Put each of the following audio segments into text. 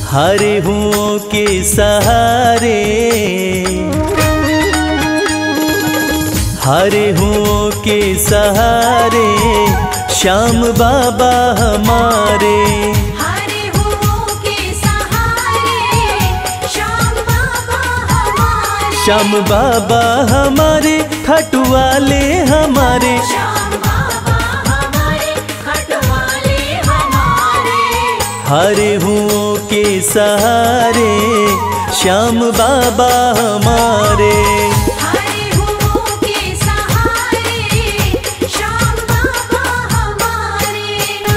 हारे हुओं के सहारे, हारे हुओं के सहारे श्याम बाबा हमारे। हारे हुओं के सहारे श्याम बाबा हमारे। श्याम बाबा हमारे खाटू वाले हमारे। श्याम बाबा हमारे खाटू वाले हमारे। हारे हुओं के सहारे श्याम बाबा हमारे। हारे हुओं के सहारे श्याम बाबा हमारे।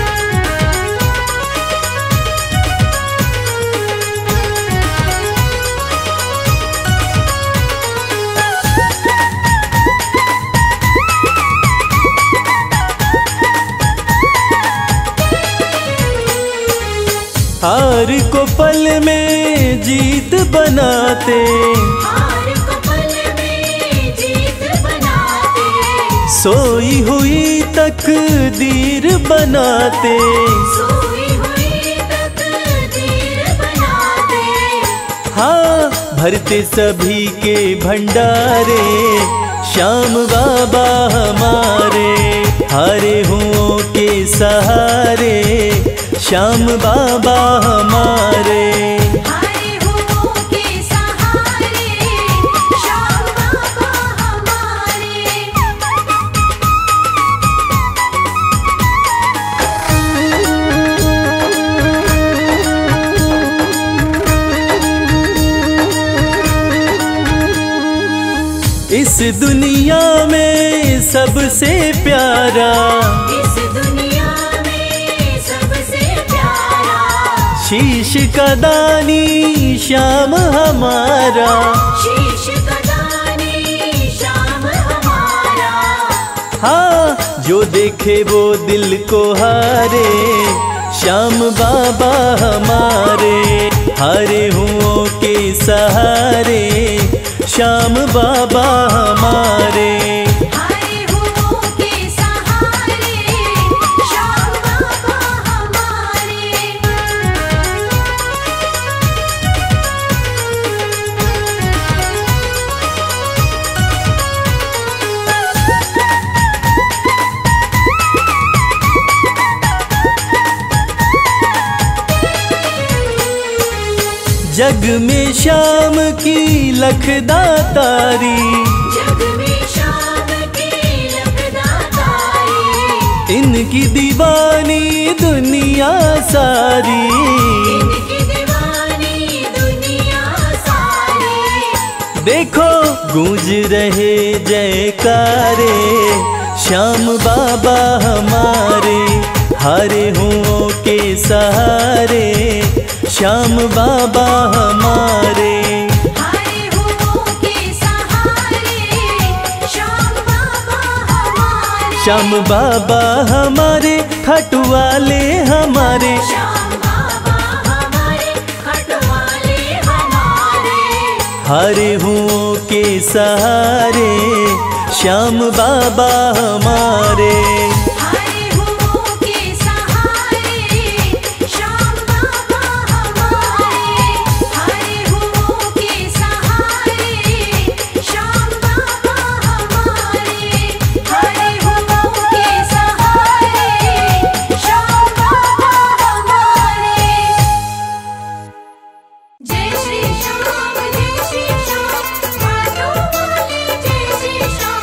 हार को पल में जीत बनाते, हार को पल में जीत बनाते। सोई हुई तकदीर बनाते। सोई हुई तकदीर बनाते। हाँ भरते सभी के भंडारे श्याम बाबा हमारे। हारे हुओं के सहारे श्याम बाबा हमारे। हारे हुओं के सहारे श्याम बाबा हमारे। इस दुनिया में सबसे प्यारा, इस दुनिया में सबसे प्यारा शीश का दानी श्याम हमारा। शीश का दानी श्याम हमारा। हाँ जो देखे वो दिल को हारे श्याम बाबा हमारे। हारे हुओं के सहारे श्याम बाबा हमारे। हारे हुओं के सहारे श्याम बाबा हमारे। जग में श्याम की लखदातारी, जग में श्याम की लखदातारी। इनकी दीवानी दुनिया सारी। इनकी दीवानी दुनिया सारी। देखो गूंज रहे जयकारे श्याम बाबा हमारे। हारे हुओं के सहारे श्याम बाबा हमारे। हारे हुओं के सहारे श्याम बाबा हमारे। श्याम बाबा हमारे खाटू वाले हमारे। श्याम बाबा हमारे खाटू वाले हमारे। हारे हुओं के सहारे श्याम बाबा हमारे। हारे हुओं के सहारे श्याम बाबा हमारे। हारे हुओं के सहारे श्याम बाबा हमारे। हारे हुओं के सहारे श्याम बाबा हमारे। जय श्री श्याम खाटू वाले जय श्री श्याम।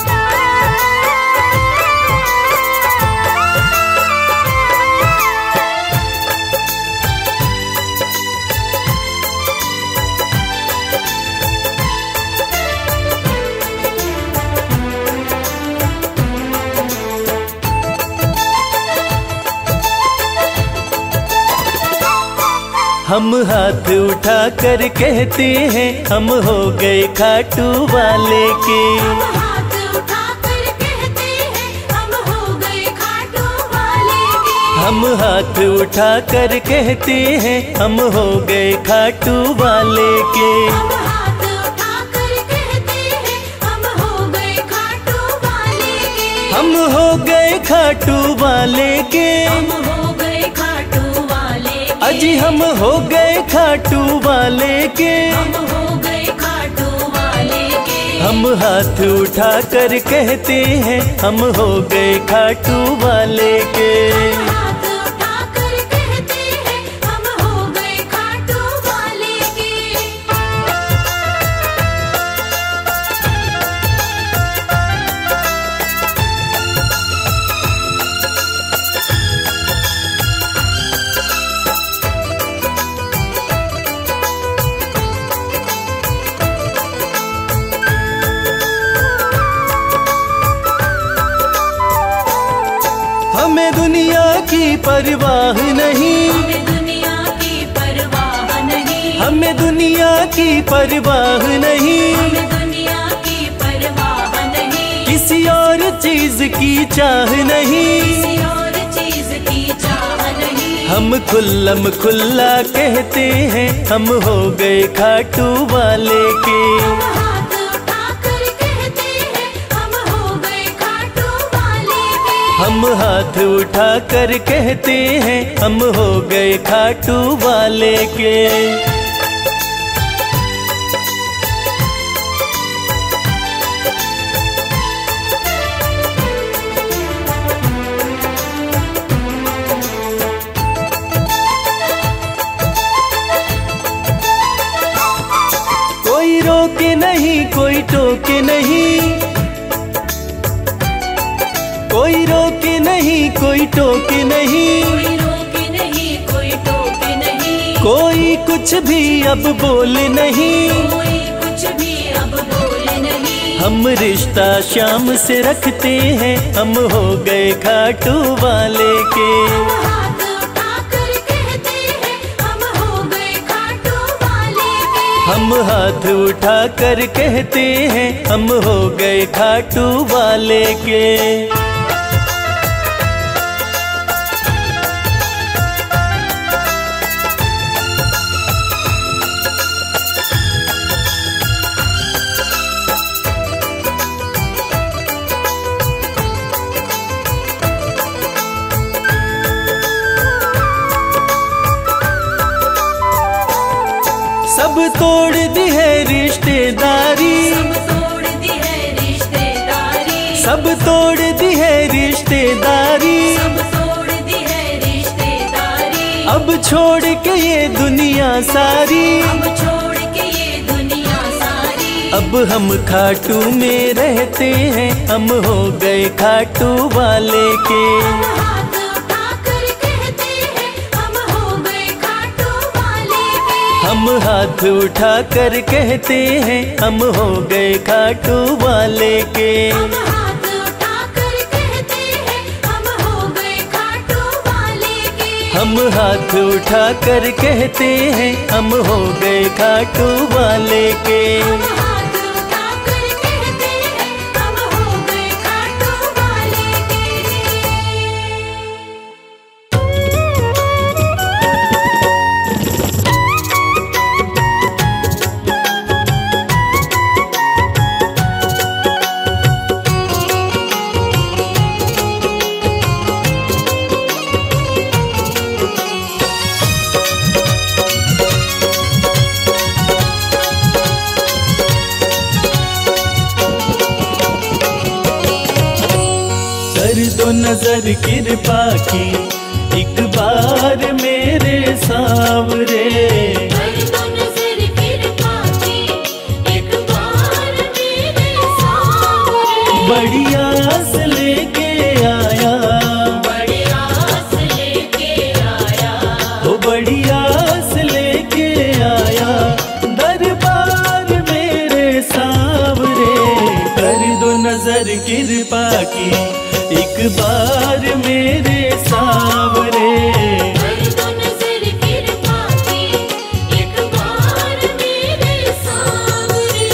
हम हाथ उठा कर कहते हैं हम हो गए खाटू वाले के। हम हाथ उठाकर कहते हैं हम हो गए खाटू वाले के। हम हाथ उठा कर कहते हैं हम हो गए खाटू वाले के। हम हाथ उठाकर कहते हैं हम हो गए खाटू वाले के। हम हो गए खाटू वाले के। हम हो गए खाटू वाले के। अज जी हम हो गए खाटू वाले के, हम हो गए खाटू वाले के। हम हाथ उठा कर कहते हैं हम हो गए खाटू वाले के। हम हाथ उठाकर कहते हैं हम हो गए खाटू वाले के। हमें दुनिया की परवाह नहीं, हमें दुनिया की परवाह नहीं, हमें दुनिया की परवाह नहीं, हमें दुनिया की परवाह नहीं। किसी और चीज की चाह नहीं। किसी और चीज की चाह नहीं। हम खुल्लम खुल्ला कहते हैं हम हो गए खाटू वाले के। हम हाथ उठाकर कहते हैं हम हो गए खाटू वाले के। हम हाथ उठा कर कहते हैं हम हो गए खाटू वाले के। कोई रोके नहीं कोई टोके नहीं, कोई रोके नहीं कोई टोके नहीं, कोई रोके नहीं कोई टोके नहीं। कोई कुछ भी अब बोले नहीं। कोई कुछ भी अब बोले नहीं। हम रिश्ता शाम से रखते हैं हम हो गए खाटू वाले के। हम हाथ उठाकर कहते हैं हम हो गए खाटू वाले के। हम हाथ उठा कर कहते हैं हम हो गए खाटू वाले के। सब तोड़ दी है रिश्तेदारी, सब तोड़ दी है रिश्तेदारी, सब तोड़ दी है रिश्तेदारी। सब तोड़ दी है रिश्तेदारी। अब छोड़ के ये दुनिया सारी, अब छोड़ के ये दुनिया सारी। अब हम खाटू में रहते हैं हम हो गए खाटू वाले के। हम हाथ उठाकर कहते हैं हम हो गए खाटू वाले के। हम हाथ उठा कर कहते हैं हम हो गए खाटू वाले के। हम हाथ उठाकर कहते हैं हम हो गए खाटू वाले के। हम हाथ उठा कर कहते हैं हम हो गए खाटू वाले के। हम हाथ उठाकर कहते हैं हम हो गए खाटू वाले के। कर दो नजर कृपा की एक बार मेरे सावरे। कर दो नजर कृपा की एक बार मेरे सामने। बड़ी आस लेके आया, बड़ी आस लेके आया। वो बड़ी आस लेके आया दरबार मेरे सावरे। कर दो नजर कृपा की एक बार मेरे सावरे। कर दो नजर कृपा की एक बार मेरे सामने।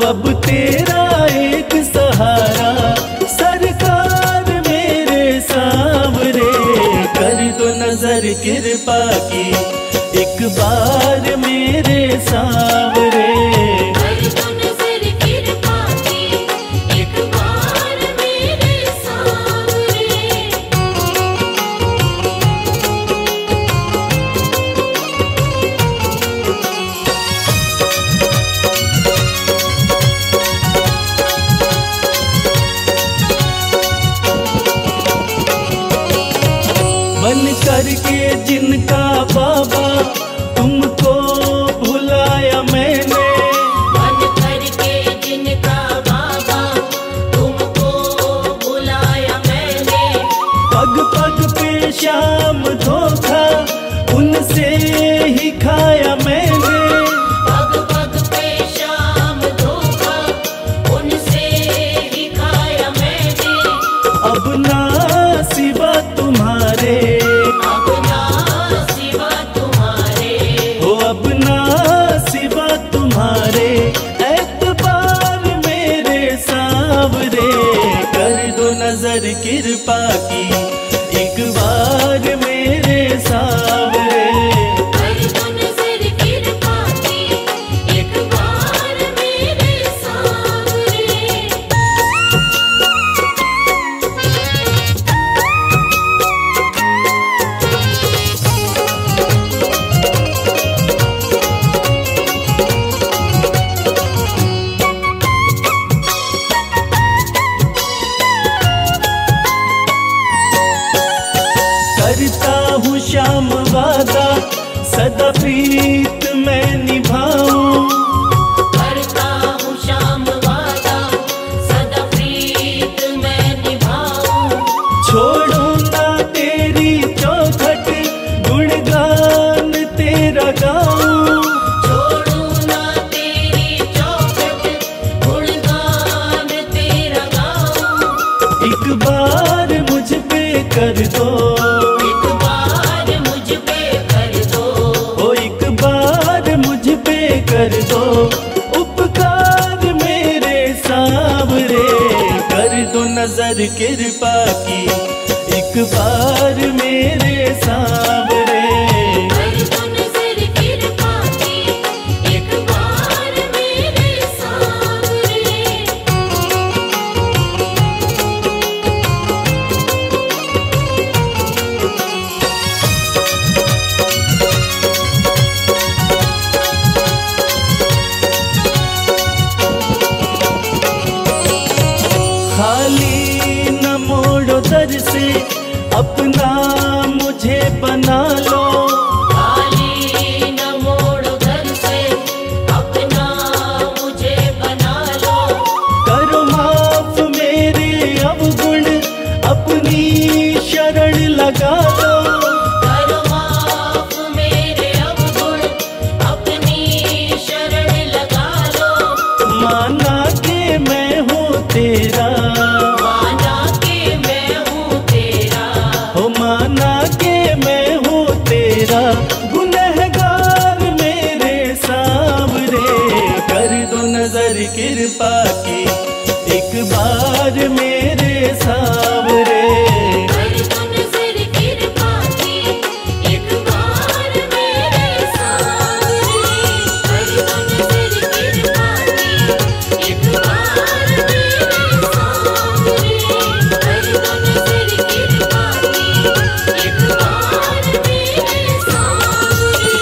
अब तेरा एक सहारा सरकार मेरे सांवरे, कर दो नजर कृपा की एक बार मेरे सांवरे। कर दो नजर कृपा की एक बार मेरे सांवरे। बन करके जिनका बाबा तुमको भुलाया मैंने, बन करके जिनका बाबा तुमको बुलाया मैंने। पग पग पे शाम धोखा उनसे ही खाया मैंने। पग पग पे शाम धोखा उनसे ही खाया मैंने। अब ना सिवा तुम्हारे, अपना सिवा तुम्हारे, हो अब ना सिवा तुम्हारे एतबार मेरे सांवरे, कर दो नजर कृपा की एक बार मेरे सांवरे। कर दो नजर कृपा की एक बार मेरे सांवरे। करता हूँ श्याम वादा सदा प्रीत मैं निभाऊं, करता हूँ श्याम वादा सदा प्रीत मैं निभाऊं। छोड़ूं ना तेरी चौखट गुणगान तेरा गाऊं। छोड़ू ना तेरी चौखट गुणगान तेरा गाऊं। एक बार मुझ पे कर दो, एक बार मुझ पे कर दो, ओ एक बार मुझ पे कर दो उपकार मेरे सांवरे, कर दो नजर कृपा की एक बार मेरे सांवरे। कर दो नजर कृपा की एक बार मेरे सांवरे। खाली न मोड़ो दर से अपना मुझे बना लो, खाली न मोड़ो दर से अपना मुझे बना लो। करो माफ मेरे अवगुण अपनी शरण लगा लो। करो माफ मेरे अवगुण अपनी शरण लगा लो। माना के मैं हूँ तेरा, माना के मैं हूँ तेरा, हो माना के मैं हूँ तेरा गुनहगार मेरे सांवरे, कर दो नजर कृपा की एक बार मेरे सांवरे। कर दो नजर कृपा की एक बार मेरे सांवरे। कर दो नजर कृपा की एक बार मेरे सांवरे। कर दो नजर कृपा की एक बार मेरे सांवरे।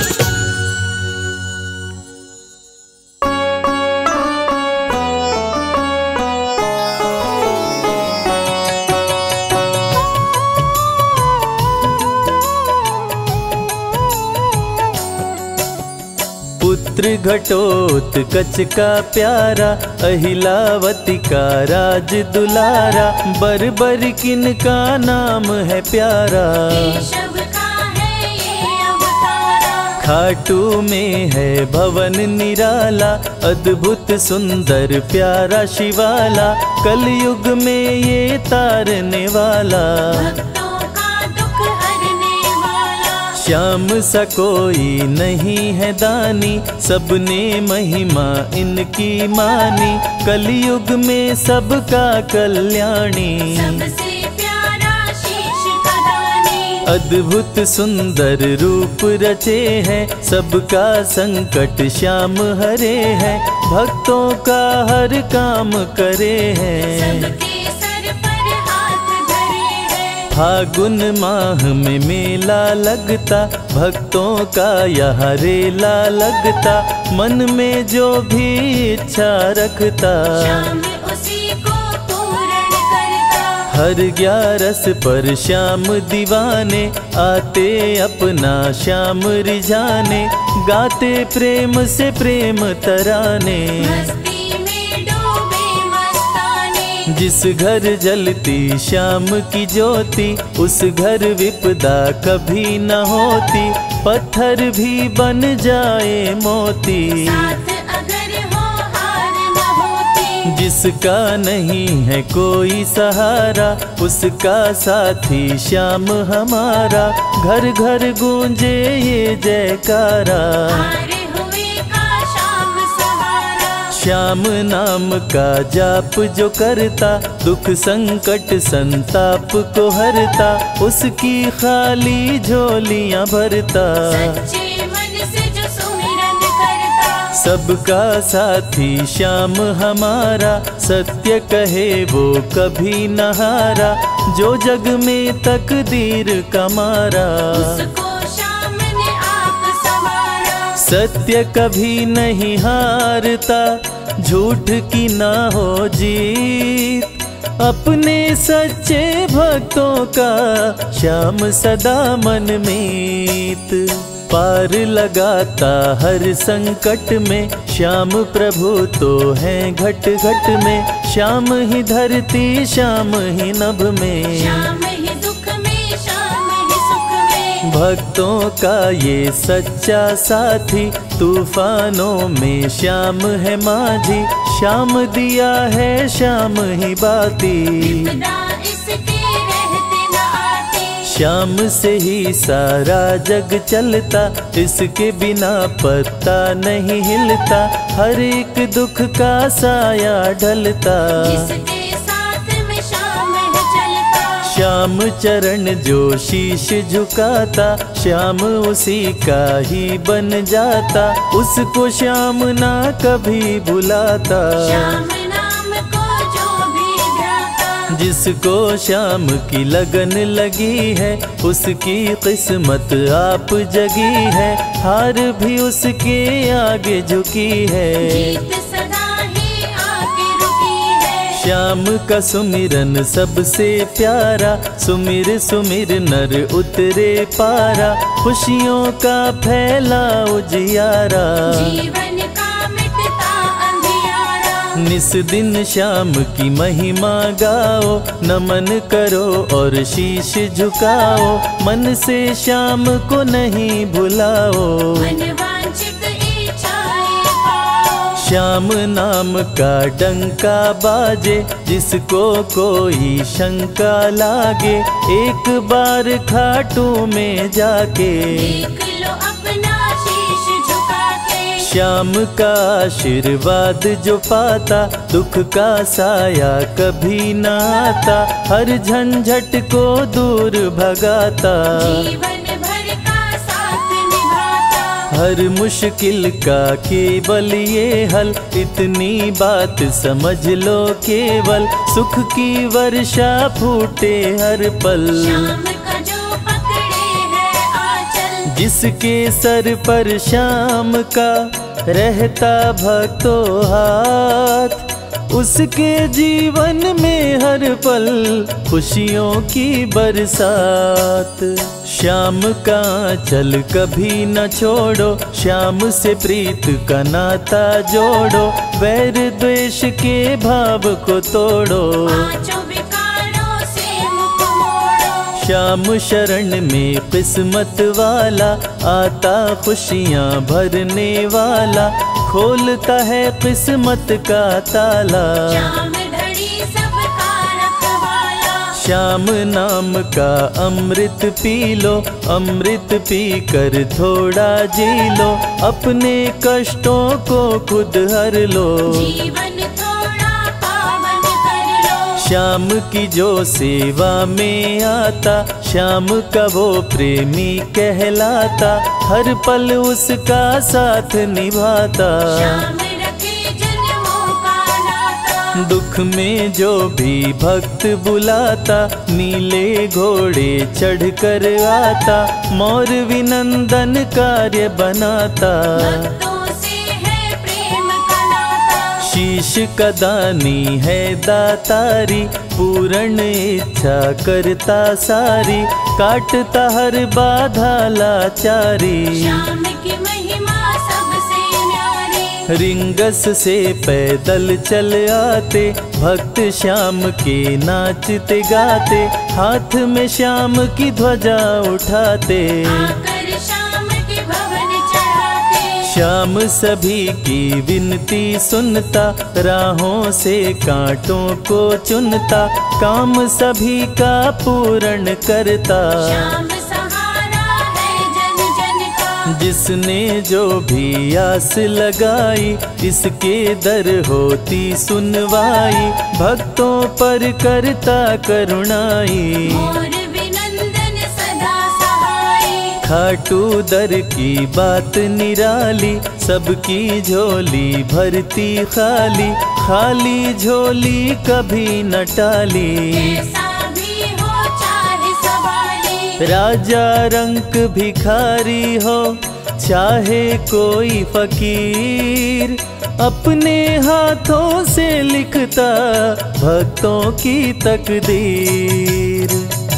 पुत्र घटोत्कच का प्यारा अहिलावती का राज दुलारा, बर किन का नाम है प्यारा। केशव का है ये अवतारा, खाटू में है भवन निराला, अद्भुत सुंदर प्यारा शिवाला, कलयुग में ये तारने वाला। भक्तों का दुख हरने वाला। श्याम सा कोई नहीं है दानी, सबने महिमा इनकी मानी, कलयुग में सबका कल्याणी। सबसे प्यारा शीश का दानी, अद्भुत सुंदर रूप रचे हैं, सबका संकट श्याम हरे हैं, भक्तों का हर काम करे हैं। सबके सर पर हाथ धरे हैं। फागुन माह में मेला लगता, भक्तों का यहाँ रेला लगता, मन में जो भी इच्छा रखता, श्याम उसी को पूर्ण करता। हर 11 पर श्याम दीवाने, आते अपना श्याम रिझाने, गाते प्रेम से प्रेम तराने। मस्ती में डूबे मस्ताने, जिस घर जलती श्याम की ज्योति, उस घर विपदा कभी न होती, पत्थर भी बन जाए मोती। साथ अगर हो हार न होती, जिसका नहीं है कोई सहारा, उसका साथी श्याम हमारा, घर घर गूंजे ये जयकारा। हारे हुए का श्याम सहारा। श्याम नाम का जाप जो करता, दुख संकट संताप को हरता, उसकी खाली झोलियां भरता। सच्चे मन से जो सुमिरन करता, सबका साथी श्याम हमारा, सत्य कहे वो कभी न हारा, जो जग में तकदीर का मारा। उसको श्याम ने आप संवारा। सत्य कभी नहीं हारता, झूठ की ना हो जीत, अपने सच्चे भक्तों का श्याम सदा मन मीत। पार लगाता हर संकट में, श्याम प्रभु तो हैं घट घट में, श्याम ही धरती श्याम ही नभ में, श्याम ही दुख में श्याम ही सुख में। भक्तों का ये सच्चा साथी, तूफानों में श्याम है माझी, श्याम दिया है श्याम ही बाती। विपदा इसके रहते न आती, श्याम से ही सारा जग चलता, इसके बिना पत्ता नहीं हिलता, हर एक दुख का साया ढलता। जिसके साथ में श्याम है चलता, श्याम चरण जो शीश झुकाता, श्याम उसी का ही बन जाता, उसको श्याम ना कभी भुलाता। श्याम नाम को जो भी ध्याता, जिसको श्याम की लगन लगी है, उसकी किस्मत आप जगी है, हार भी उसके आगे झुकी है। जीत सदा ही आके रुकी है। श्याम का सुमिरन सबसे प्यारा, सुमिर सुमिर नर उतरे पारा, खुशियों का फैला उजियारा। जीवन का मिटता अंधियारा, निस दिन श्याम की महिमा गाओ, नमन करो और शीश झुकाओ, मन से श्याम को नहीं भुलाओ। मन वांछित इच्छाएं पाओ, श्याम नाम का डंका बाजे, जिसको कोई शंका लागे, एक बार खाटू में जाके, देख लो अपना शीश झुका के। श्याम का आशीर्वाद जो पाता, दुख का साया कभी न आता, हर झंझट को दूर भगाता, जीवन भर का साथ निभाता। हर मुश्किल का केवल ये हल, इतनी बात समझ लो केवल, सुख की वर्षा फूटे हर पल। श्याम का जो पकड़े है आंचल, जिसके सर पर श्याम का रहता भक्तों हाथ, उसके जीवन में हर पल खुशियों की बरसात। श्याम का आंचल कभी न छोड़ो, श्याम से प्रीत का नाता जोड़ो, वैर द्वेष के भाव को तोड़ो। पांचों विकारों से मुख मोड़ो, श्याम शरण में किस्मत वाला, आता खुशियाँ भरने वाला, खोलता है किस्मत का ताला। श्याम धड़ी सबका रखवाला, श्याम नाम का अमृत पी लो, अमृत पी कर थोड़ा जी लो, अपने कष्टों को खुद हर लो। जीवन थोड़ा पावन कर लो। श्याम की जो सेवा में आता, श्याम का वो प्रेमी कहलाता, हर पल उसका साथ निभाता। श्याम रखे जन्मों का नाता। दुख में जो भी भक्त बुलाता, नीले घोड़े चढ़ कर आता, मोर विनंदन कार्य बनाता। भक्तों से है प्रेम का नाता। शीश का दानी है दातारी, पूर्ण इच्छा करता सारी, काटता हर बाधा लाचारी। श्याम की महिमा सबसे न्यारी। रिंगस से पैदल चल आते, भक्त श्याम के नाचते गाते, हाथ में श्याम की ध्वजा उठाते। आकर श्याम के भवन चढ़ाते। श्याम सभी की विनती सुनता, राहों से कांटों को चुनता, काम सभी का पूर्ण करता। श्याम सहारा है जन जन का। जिसने जो भी आस लगाई, इसके दर होती सुनवाई, भक्तों पर करता करुणाई। मोर विनंदन सदा सहाई। खाटू दर की बात निराली, सबकी झोली भरती खाली, खाली झोली कभी न टाली। कैसा भी हो चाहे सवाली। राजा रंक भिखारी हो, चाहे कोई फकीर, अपने हाथों से लिखता भक्तों की तकदीर।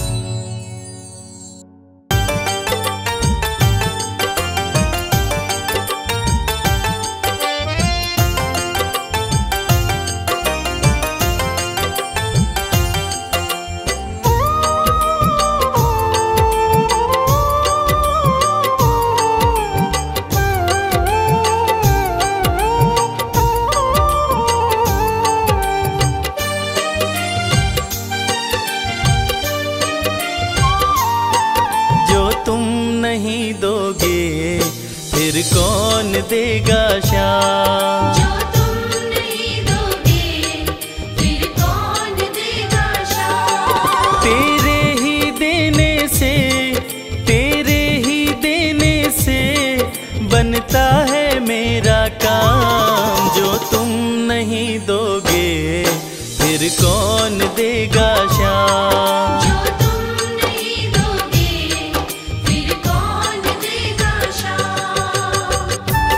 फिर कौन देगा श्याम? जो तुम नहीं दोगे फिर कौन देगा श्याम? तेरे ही देने से, तेरे ही देने से बनता है मेरा काम। जो तुम नहीं दोगे फिर कौन देगा श्याम? जो तुम नहीं दोगे फिर कौन देगा श्याम?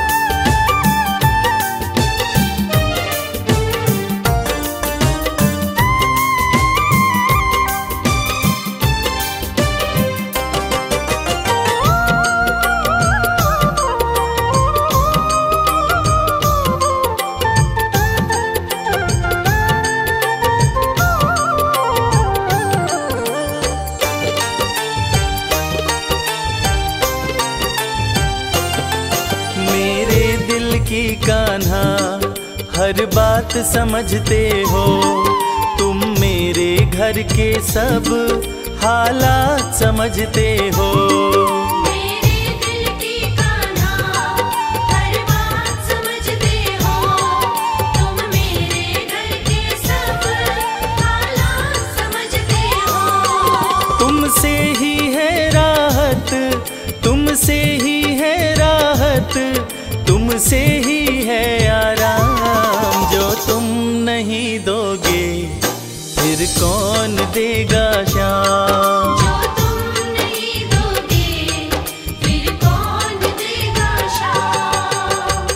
मेरे दिल की कान्हा हर बात समझते हो, तुम मेरे घर के सब हालात समझते हो। मेरे दिल की कान्हा हर बात समझते हो, तुम मेरे घर के सब हालात समझते हो। तुमसे ही है राहत, तुमसे ही है राहत, तुमसे ही है आराम। जो तुम नहीं दोगे फिर कौन देगा श्याम? जो तुम नहीं दोगे फिर कौन देगा श्याम?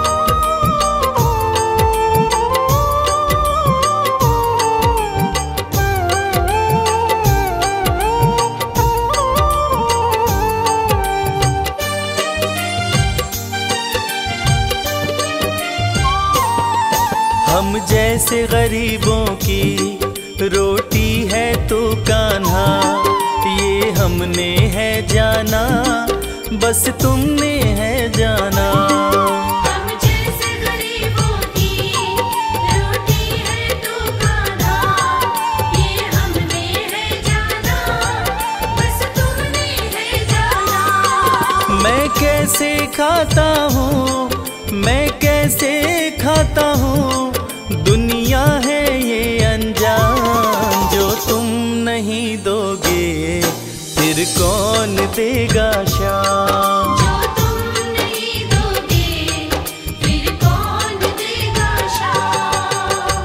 हम जैसे गरीबों की रोटी है तू कान्हा, ये हमने है जाना, बस तुमने है जाना। हम जैसे गरीबों की रोटी है तू कान्हा, ये हमने सिखाता हूँ, मैं कैसे खाता हूँ। दुनिया है ये अनजान, जो तुम नहीं दोगे फिर कौन देगा शाम। जो तुम नहीं दोगे फिर कौन देगा शाम।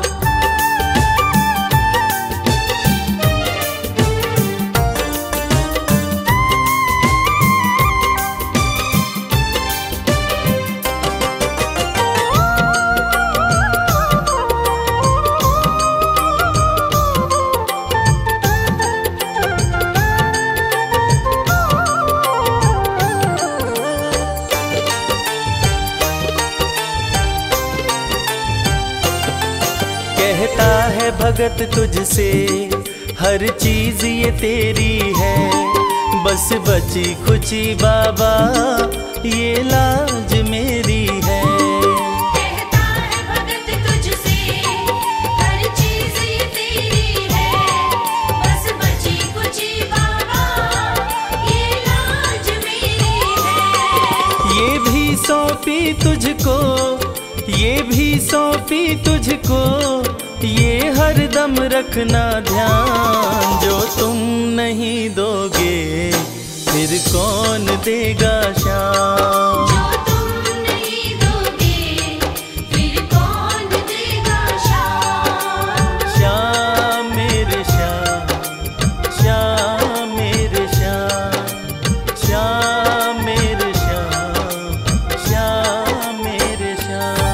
कहता है भगत तुझसे हर चीज ये तेरी है, बस बची खुची बाबा ये लाज मेरी है। कहता है भगत तुझसे हर चीज ये तेरी है, बस बची कुची बाबा ये लाज मेरी है। ये भी सौंपी तुझको, ये भी सौंपी तुझको, ये हरदम रखना ध्यान। जो तुम नहीं दोगे फिर कौन देगा शाम। जो तुम नहीं दोगे फिर कौन देगा शाम। श्याम मेरे श्याम, श्याम मेरे श्याम, श्याम मेरे श्याम, श्याम मेरे श्याम।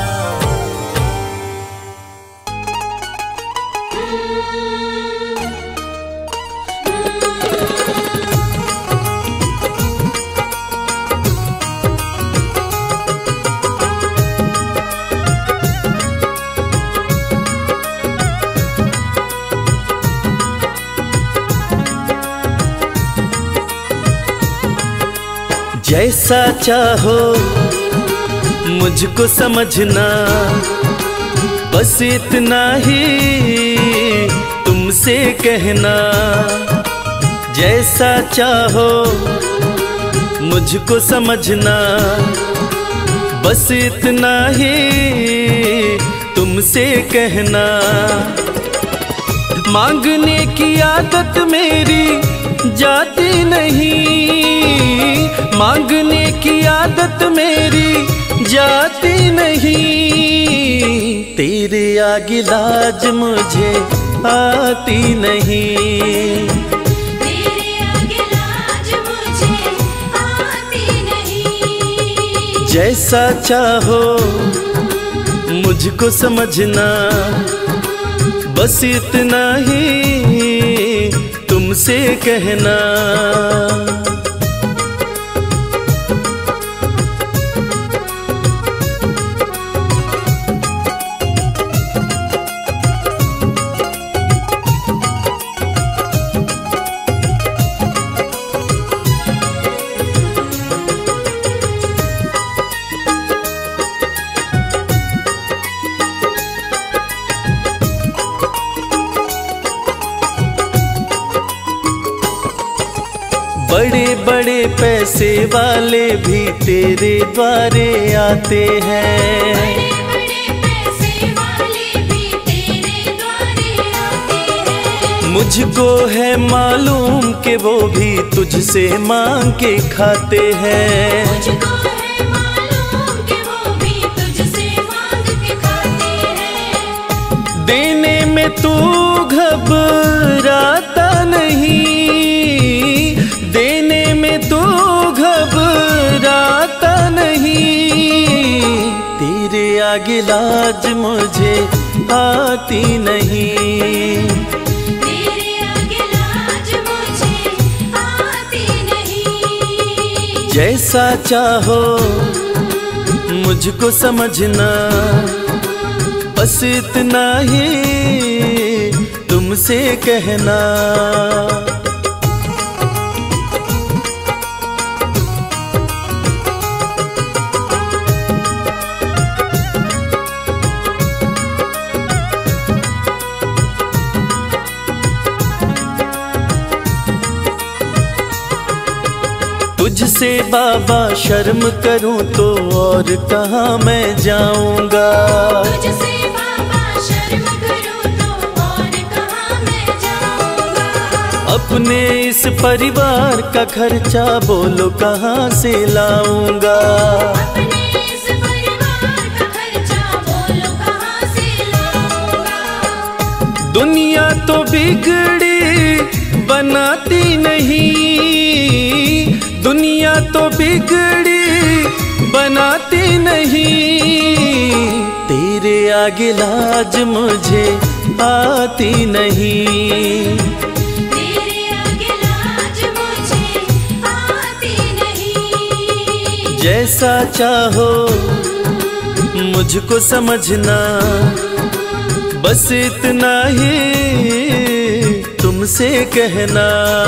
जैसा चाहो मुझको समझना, बस इतना ही तुमसे कहना। जैसा चाहो मुझको समझना, बस इतना ही तुमसे कहना। मांगने की आदत मेरी जाती नहीं, मांगने की आदत मेरी जाती नहीं। तेरे आगे लाज मुझे आती नहीं। तेरे आगे लाज मुझे आती नहीं। जैसा चाहो मुझको समझना, बस इतना ही तुमसे कहना। बड़े बड़े पैसे वाले भी तेरे द्वारे आते हैं। बड़े पैसे वाले भी तेरे द्वारे आते हैं। मुझको है मालूम कि वो भी तुझसे मांग के खाते हैं। मुझको है मालूम कि वो भी तुझसे मांग के खाते हैं। देने में तू घबराता नहीं, देने में तू घबराता नहीं। तेरे आगे लाज मुझे आती नहीं। तेरे आगे लाज मुझे आती नहीं। जैसा चाहो मुझको समझना, बस इतना ही तुमसे कहना। तुझसे बाबा शर्म करूं तो और कहाँ मैं जाऊंगा। तुझसे बाबा शर्म करूं तो और कहाँ मैं जाऊंगा। अपने इस परिवार का खर्चा बोलो कहाँ से लाऊंगा। अपने इस परिवार का खर्चा बोलो कहाँ से लाऊंगा। दुनिया तो बिगड़ी बनाती नहीं, दुनिया तो बिगड़ी बनाती नहीं, तेरे आगे लाज मुझे आती नहीं। तेरे आगे लाज मुझे आती नहीं। जैसा चाहो मुझको समझना, बस इतना ही तुमसे कहना।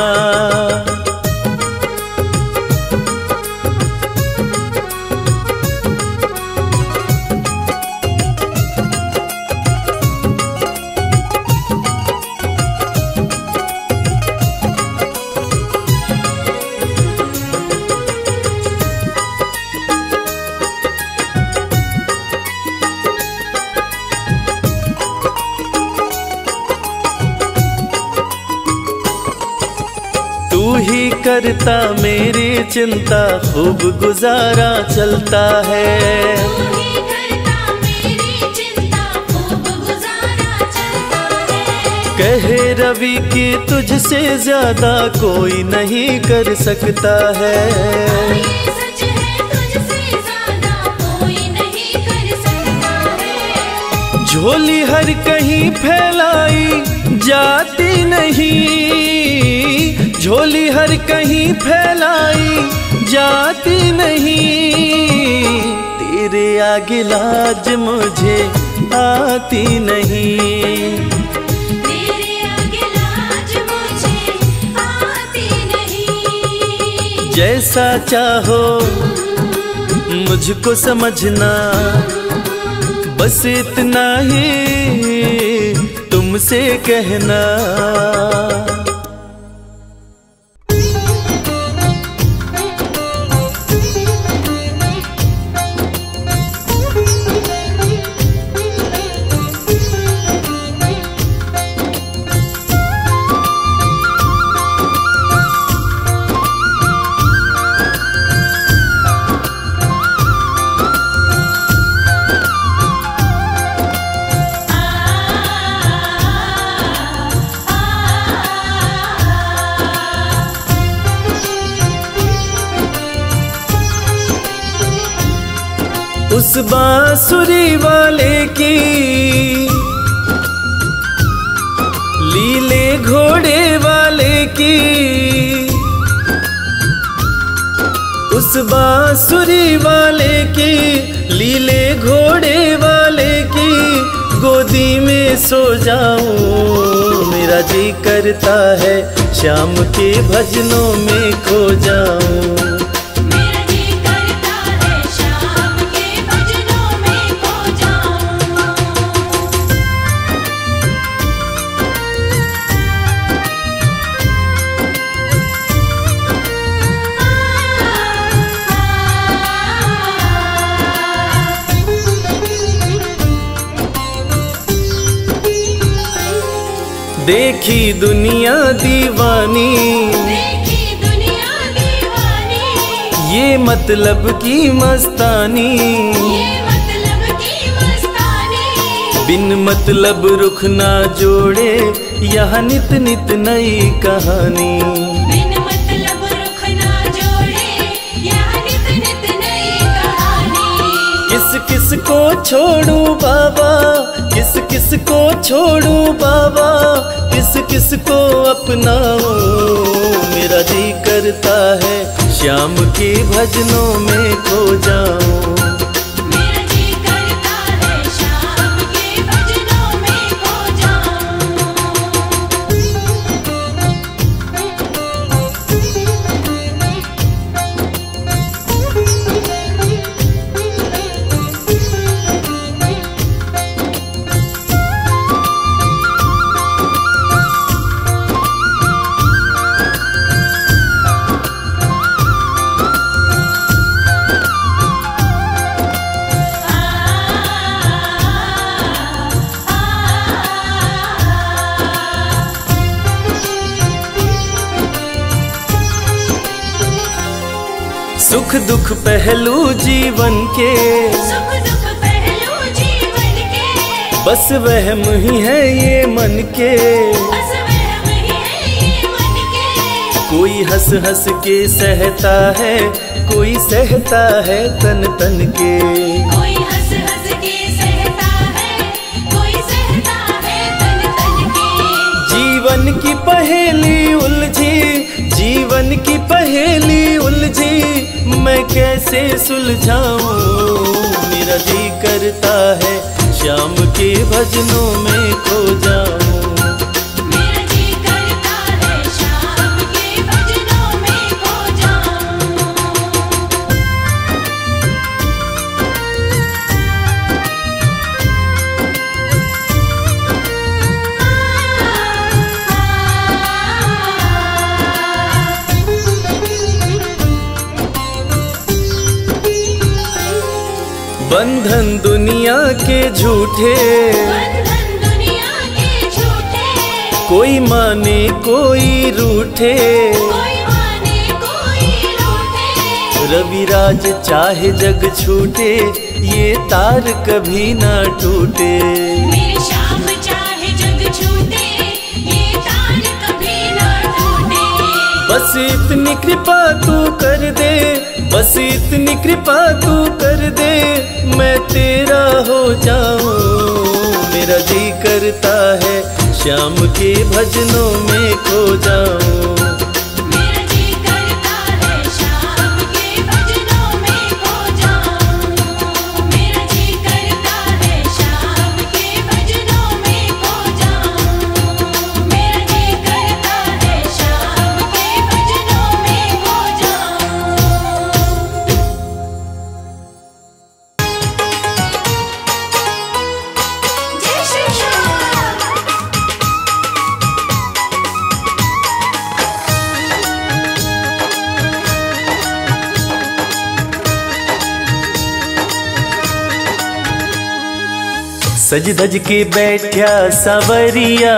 तू ही करता मेरी चिंता, खूब गुजारा चलता है। तू ही करता मेरी चिंता, खूब गुजारा चलता है। कहे रवि कि तुझसे ज्यादा कोई नहीं कर सकता है। ये सच है, तुझसे ज्यादा कोई नहीं कर सकता है। झोली हर कहीं फैलाई जाती नहीं, झोली हर कहीं फैलाई जाती नहीं, तेरे आगे लाज मुझे आती नहीं। तेरे आगे लाज मुझे आती नहीं। जैसा चाहो मुझको समझना, बस इतना ही तुमसे कहना। उस बांसुरी वाले की लीले घोड़े वाले की, उस बांसुरी वाले की लीले घोड़े वाले की गोदी में सो जाऊं। मेरा जी करता है शाम के भजनों में खो जाऊं। देखी दुनिया दीवानी, देखी दुनिया दीवानी, ये मतलब की मस्तानी, ये मतलब की मस्तानी। बिन मतलब रुख ना जोड़े यहाँ नित नित नई कहानी। बिन मतलब रुख ना जोड़े यहाँ नित नित नई कहानी। किस किस को छोड़ूं बाबा, किस किस को छोड़ूं बाबा, किस किस को अपनाऊं। मेरा जी करता है श्याम के भजनों में खो जाऊं। मेरा जी करता है शाम के भजनों में खो जाऊं। सुख दुख पहलू जीवन के, सुख दुख पहलू जीवन के, बस वहम ही है ये मन के। बस वहम ही है ये मन के। कोई हंस हंस के सहता है, कोई सहता है तन तन के। कोई हंस हंस के सहता है, कोई सहता है तन तन के। जीवन की पहेली उलझी, जीवन की पहेली उलझी, मैं कैसे सुलझाऊं। मेरा जी करता है श्याम के भजनों में खो जाऊं। मेरा जी करता है शाम के भजनों में खो जाऊं। बंधन दुनिया के झूठे, बंधन दुनिया के झूठे, कोई माने कोई रूठे। कोई माने कोई रूठे। रविराज चाहे जग छूटे, ये तार कभी ना टूटे। मेरे श्याम चाहे जग छूटे, ये तार कभी ना टूटे। बस इतनी कृपा तू कर दे, बस इतनी कृपा तू कर दे, मैं तेरा हो जाऊं। मेरा जी करता है श्याम के भजनों में खो जाऊं। मेरा जी करता है शाम के भजनों में खो जाऊं। मेरा जी करता है शाम के भजनों में खो जाऊं। मेरा जी करता है शाम के भजनों में खो जाऊं। जय श्री श्याम। सज धज के बैठा सवरिया,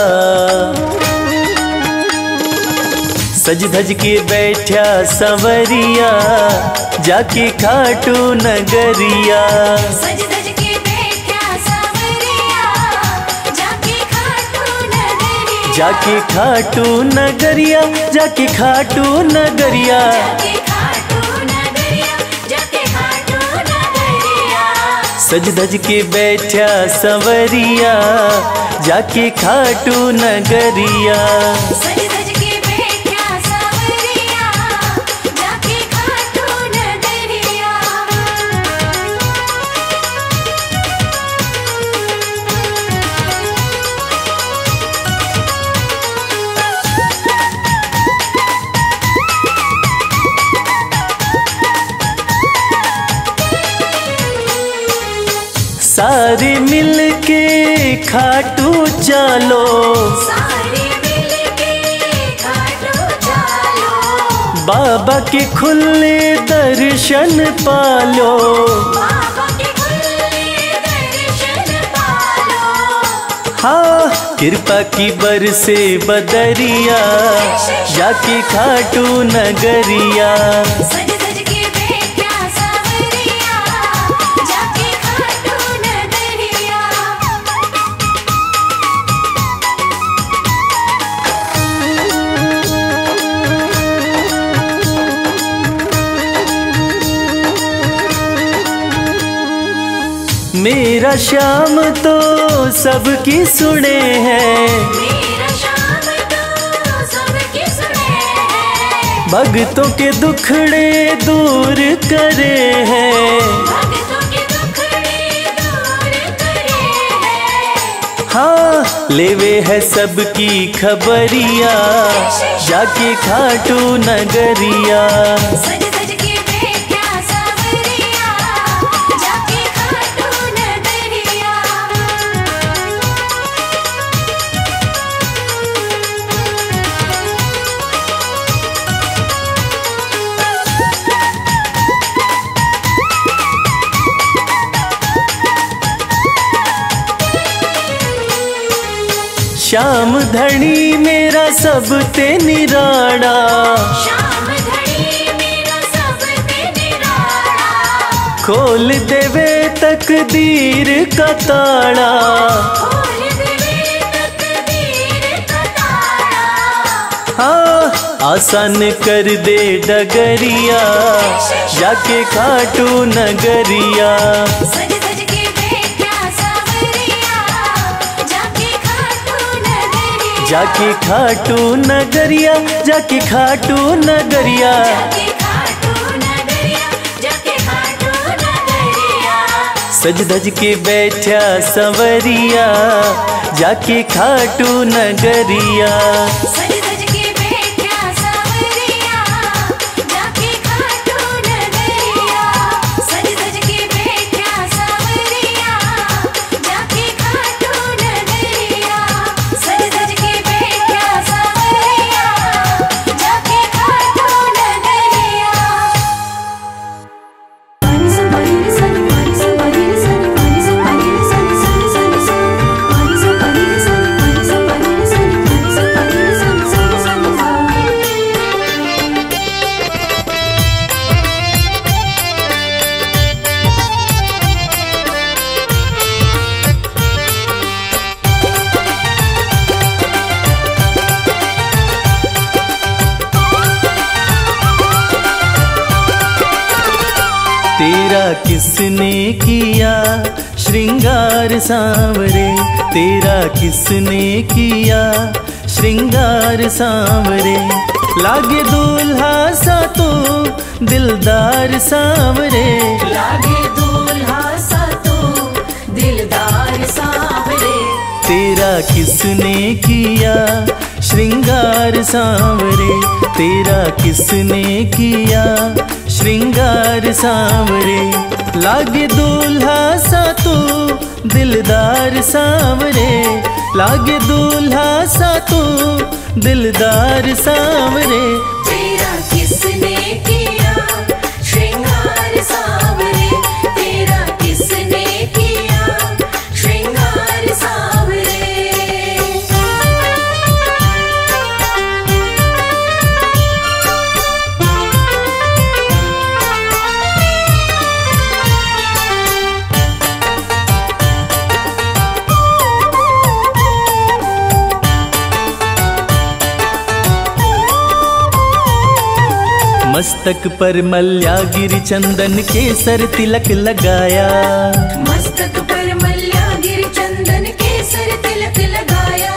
सज धज के बैठा सवरिया, जाके खाटू नगरिया। सज धज के बैठा सावरिया, जाके खाटू नगरिया। जाके खाटू नगरिया, जाके खाटू नगरिया। जाके खाटू नगरिया, जाके खाटू नगरिया। सज धज के बैठा सवरिया, जाके खाटू नगरिया। सज धज के बैठा सावरिया, जाके खाटू नगरिया। सारे मिल के खाटू चालो, सारे मिलके खाटू चालो। बाबा के खुले दर्शन पालो। बाबा के खुले दर्शन पालो। हाँ कृपा की बरसे बदरिया, जाके खाटू नगरिया। सज धज के बैठा सावरिया, जाके खाटू नगरिया। मेरा श्याम तो सबकी सुने हैं, मेरा श्याम तो सबकी सुने हैं। भक्तों के दुखड़े दूर करे हैं। भक्तों के दुखड़े दूर करे हैं। हाँ लेवे है सबकी खबरिया, जाके खाटू नगरिया। सज धज के बैठा सावरिया, जाके खाटू नगरिया। श्याम धनी मेरा सब ते निराड़ा, श्याम धनी मेरा सब ते खोल देवे तकदीर का ताला, खोल देवे तकदीर का ताला। हाँ आसान कर दे डगरिया, जाके खाटू नगरिया। सज सज के बैठा सावरिया, जाके खाटू नगरिया। जाके खाटू नगरिया, जाके खाटू नगरिया। जाके खाटू नगरिया, जाके खाटू नगरिया। सज धज के बैठा सवरिया, जाके खाटू नगरिया। सज धज के बैठा सावरिया, जाके खाटू नगरिया। सज धज के बैठा सावरिया, जाके खाटू नगरिया। सज धज के बैठा सावरिया, जाके खाटू नगरिया। पानी से पानी रे सन, पानी से पानी रे सन, पानी से पानी रे सन, सन सन सन। पानी से पानी रे सन, पानी से पानी रे सन, पानी से पानी रे सन, सन सन सन। तेरा किसने किया श्रृंगार सांवरे, तेरा किसने किया श्रृंगार सांवरे। लागे दूल्हा सा तो दिलदार सांवरे, लागे दूल्हा सा तो दिलदार सांवरे। तेरा किसने किया श्रृंगार सांवरे, तेरा किसने किया श्रृंगार सांवरे। लागे दूल्हा सा तो दिलदार सांवरे, लागे दूल्हा सा तो दिलदार सांवरे। तेरा किसने किया श्रृंगार सांवरे, तेरा किसने किया श्रृंगार सांवरे। मस्तक पर मल्यागिरी चंदन केसर तिलक लगाया, मस्तक पर मल्यागिरी चंदन केसर तिलक लगाया।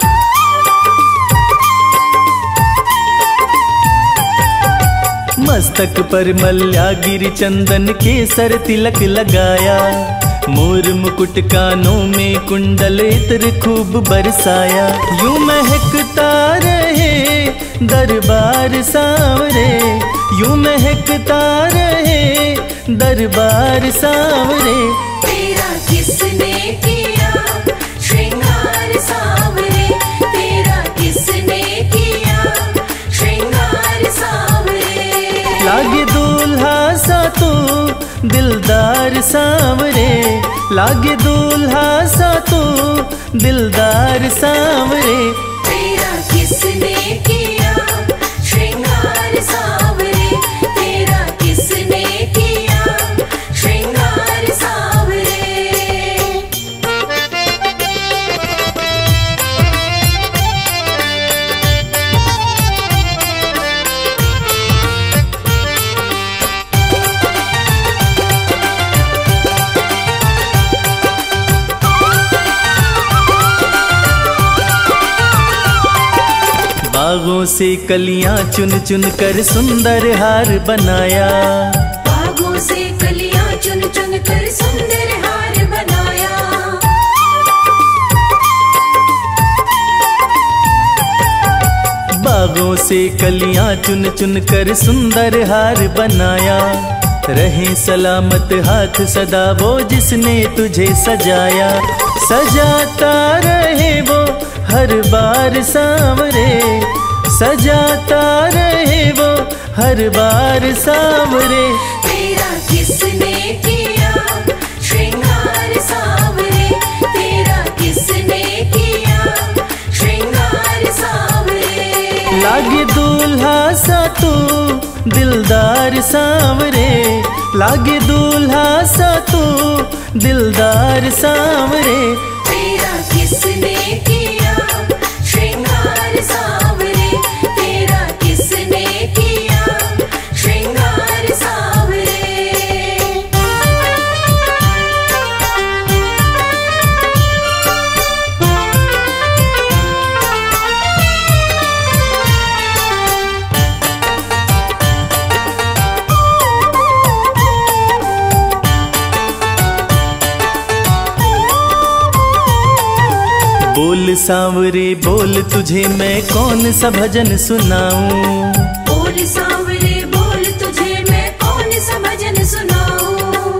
मस्तक पर मल्यागिरी चंदन केसर तिलक लगाया। मोर मुकुट कानों में कुंडल इत्र खूब बरसाया। यूं महकता रहे दरबार सांवरे, यूं महकता रहे दरबार सांवरे। तेरा किसने किया श्रृंगार सांवरे, तेरा किसने किया श्रृंगार सांवरे। लागे दूल्हा सा तो दिलदार सांवरे, लागे दूल्हा सा तो दिलदार सांवरे। तेरा किसने किया श्रृंगार सांवरे, तेरा किसने किया श्रृंगार सांवरे। बागों से कलियां चुन चुन कर सुंदर हार बनाया, बागों से कलियां चुन चुन कर सुंदर हार बनाया। बागों से कलियां चुन चुन कर सुंदर हार बनाया। रहे सलामत हाथ सदा वो जिसने तुझे सजाया, सजाता रहे वो हर बार सांवरे, सजाता रहे वो हर बार सांवरे। तेरा किसने किया श्रृंगार सांवरे, तेरा किसने किया श्रृंगार सांवरे। लागे दूल्हा सा तू दिलदार सांवरे, लागे दूल्हा सा तू दिलदार सांवरे। तेरा किसने किया श्रृंगार सांवरे, तेरा किसने किया श्रृंगार सांवरे। बोल सांवरे बोल तुझे मैं कौन सा भजन सुनाऊं। बोल सांवरे बोल तुझे मैं कौन सा भजन सुनाऊं।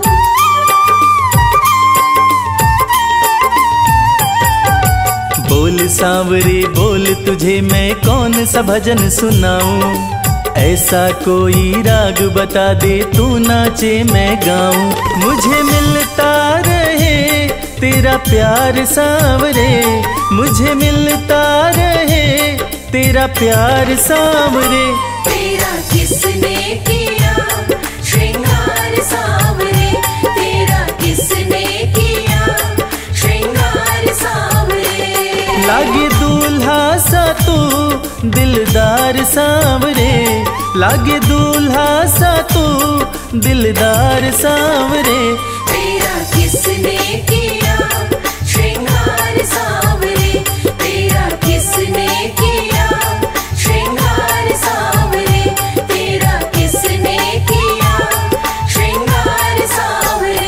बोल सांवरे बोल तुझे मैं कौन सा भजन सुनाऊं। ऐसा कोई राग बता दे तू नाचे मैं गाऊं। मुझे मिलता रहे तेरा प्यार सांवरे, मुझे मिलता रहे तेरा प्यार सांवरे। तेरा किसने किया श्रृंगार सांवरे, तेरा किसने किया श्रृंगार सांवरे। लागे दूल्हा सा तू दिलदार सांवरे, लागे दूल्हा सा तू दिलदार सांवरे। तेरा किसने किया श्रृंगार सांवरे, तेरा किसने किया श्रृंगार सांवरे, तेरा किसने किया श्रृंगार सांवरे।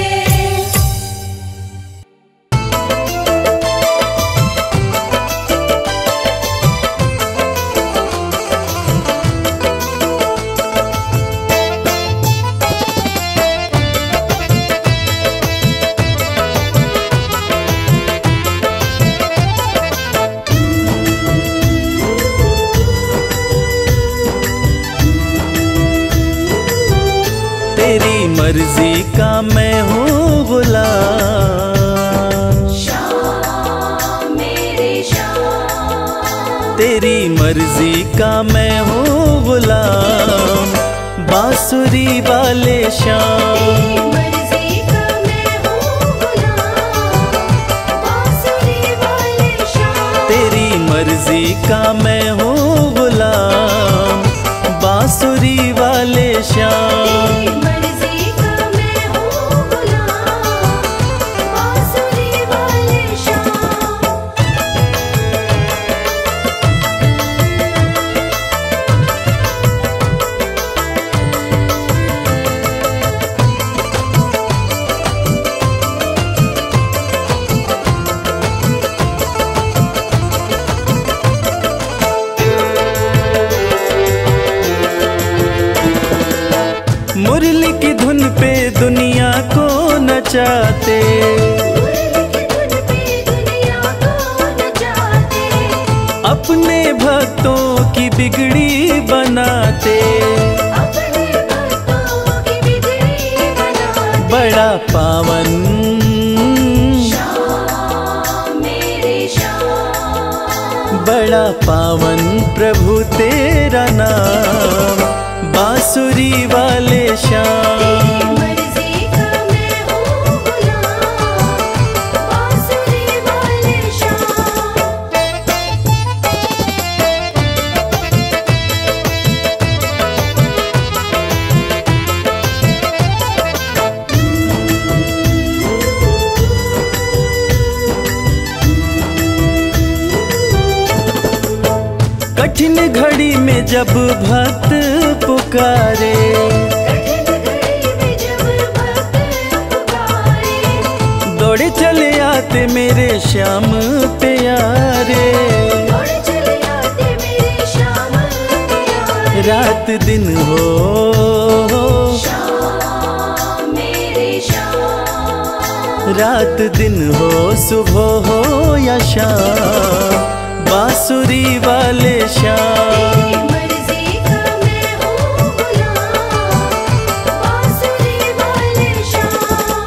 तेरी मर्जी का मैं हूँ गुलाम, श्याम मेरे श्याम। तेरी मर्जी का मैं हूँ गुलाम। बांसुरी वाले श्याम, मर्जी का मैं हूँ गुलाम, बांसुरी वाले श्याम। तेरी मर्जी का मैं हूँ गुलाम। बांसुरी वाले श्याम, मर्जी का मैं हूँ गुलाम, बांसुरी वाले श्याम। मुरली की धुन पे दुनिया को नचाते, दुनिया को नचाते, अपने भक्तों की बिगड़ी बनाते। अपने भक्तों की बिगड़ी बनाते। बड़ा पावन श्याम मेरे श्याम। बड़ा पावन प्रभु तेरा नाम। बांसुरी वाले श्याम, मर्जी का मैं हूँ गुलाम, बांसुरी वाले श्याम। कठिन घड़ी में जब भक्त पुकारे, कठिन घड़ी में जब भक्त पुकारे, दौड़े चले आते मेरे श्याम प्यारे। दौड़ चले आते मेरे श्याम प्यारे। रात दिन हो श्याम मेरे श्याम। रात दिन हो सुबह हो या शाम। बांसुरी वाले श्याम, मर्जी का मैं हूँ गुलाम, बांसुरी वाले श्याम।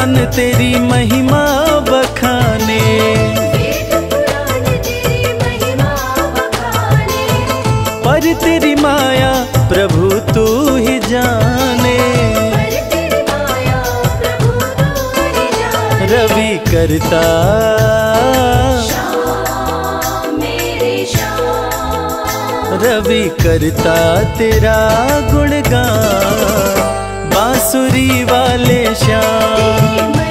पुराण तेरी महिमा बखाने, वेद पुराण तेरी महिमा बखाने, पर तेरी माया प्रभु तू ही जाने। पर तेरी माया प्रभु तू ही जाने। रवि करता श्याम मेरे श्याम, रवि करता तेरा गुणगान, बांसुरी वाले श्याम।